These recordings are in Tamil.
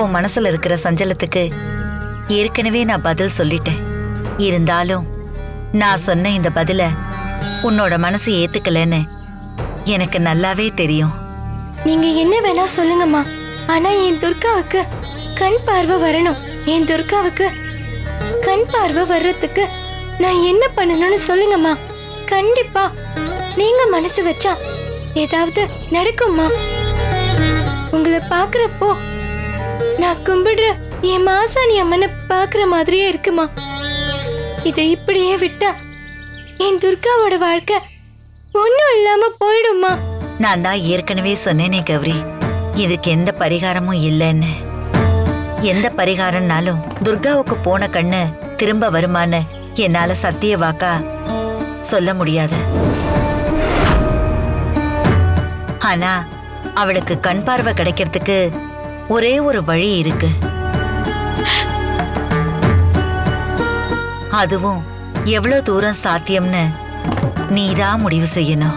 உன் மனசுல இருக்கிற சஞ்சலத்துக்கு ஏற்கனவே நான் பதில் சொல்லிட்டேன். இருந்தாலும் நான் சொன்ன இந்த பதில உன்னோட மனசு ஏத்துக்கலன்னு எனக்கு நல்லாவே தெரியும். நீங்க என்ன வேணா சொல்லுங்கம்மா, ஆனா என் துர்காவுக்கு கண் பார்வை வரணும். என் துர்காவுக்கு கண் பார்வை வர்றதுக்கு நான் என்ன பண்ணணும்னு சொல்லுங்கம்மா. கண்டிப்பா நீங்க மனசு வச்சா ஏதாவது நடக்கும்மா. உங்களை பாக்குறப்போ நான் கும்பிடுற என் மாசாணி அம்மனை பாக்குற மாதிரியே இருக்குமா. இதை இப்படியே விட்டா என் துர்காவோட வாழ்க்கை ஒன்னும் இல்லாம போயிடுமா. நான் தான் ஏற்கனவே சொன்னேனே கௌரி, இதுக்கு எந்த பரிகாரமும் இல்லைன்னு. எந்த பரிகாரம்னாலும் துர்காவுக்கு போன கண்ணு திரும்ப வருமான்னு என்னால சத்திய வாக்கா சொல்ல முடியாது. ஆனா அவளுக்கு கண் பார்வை கிடைக்கிறதுக்கு ஒரே ஒரு வழி இருக்கு. அதுவும் எவ்வளவு தூரம் சாத்தியம்னு நீதான் முடிவு செய்யணும்.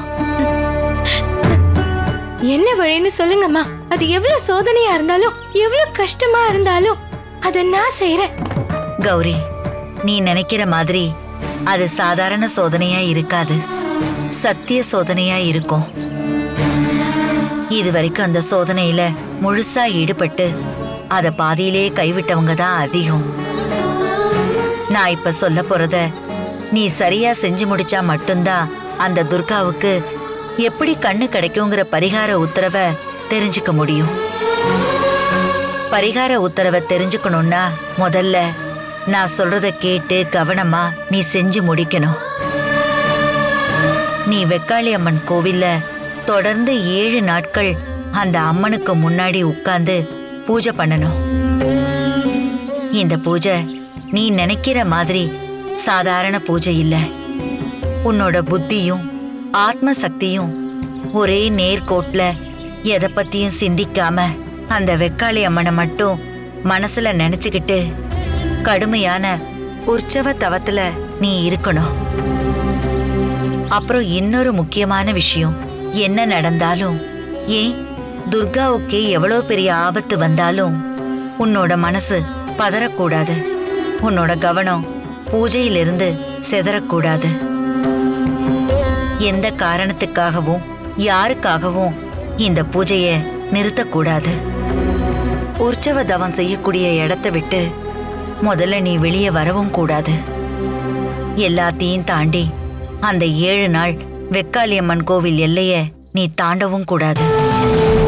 என்ன வழின்னு சொல்லுங்கம்மா. அது எவ்வளவு சோதனையா இருந்தாலும் எவ்வளவு கஷ்டமா இருந்தாலும் அத நான் செய்யறேன். கௌரி, நீ நினைக்கிற மாதிரி அது சாதாரண சோதனையா இருக்காது, சத்திய சோதனையா இருக்கும். இதுவரைக்கும் அந்த சோதனையில முழுசா ஈடுபட்டு அத பாதியிலே கைவிட்டவங்க தான் அதிகம். நான் இப்ப சொல்ல போறத நீ சரியா செஞ்சு முடிச்சா மட்டும்தான் அந்த துர்காவுக்கு எப்படி கண்ணு கிடைக்குங்கிற பரிகார உத்தரவை தெரிஞ்சுக்க முடியும். பரிகார உத்தரவை தெரிஞ்சுக்கணும்னா முதல்ல நான் சொல்றத கேட்டு கவனமா நீ செஞ்சு முடிக்கணும். நீ வெக்காளி அம்மன் கோவில்ல தொடர்ந்து 7 நாட்கள் அந்த அம்மனுக்கு முன்னாடி உட்கார்ந்து பூஜை பண்ணணும். இந்த பூஜை நீ நினைக்கிற மாதிரி சாதாரண பூஜை இல்ல. உன்னோட புத்தியும் ஆத்ம சக்தியும் ஒரே நேர்கோட்ல எதை பத்தியும் சிந்திக்காம அந்த வெக்காளி அம்மனை மட்டும் மனசுல நினைச்சுக்கிட்டு கடுமையான உற்சவ தவத்துல நீ இருக்கணும். அப்புறம் இன்னொரு முக்கியமான விஷயம், என்ன நடந்தாலும், ஏன் துர்காவுக்கே எவ்வளவு பெரிய ஆபத்து வந்தாலும் உன்னோட மனசு பதறக்கூடாது. உன்னோட கவனம் பூஜையிலிருந்து சிதறக்கூடாது. எந்த காரணத்துக்காகவும் யாருக்காகவும் இந்த பூஜைய நிறுத்தக்கூடாது. உற்சவ தவம் செய்யக்கூடிய இடத்தை விட்டு முதல்ல நீ வெளியே வரவும் கூடாது. எல்லாத்தையும் தாண்டி அந்த 7 நாள் வெக்காளியம்மன் கோவில் எல்லைய நீ தாண்டவும் கூடாது.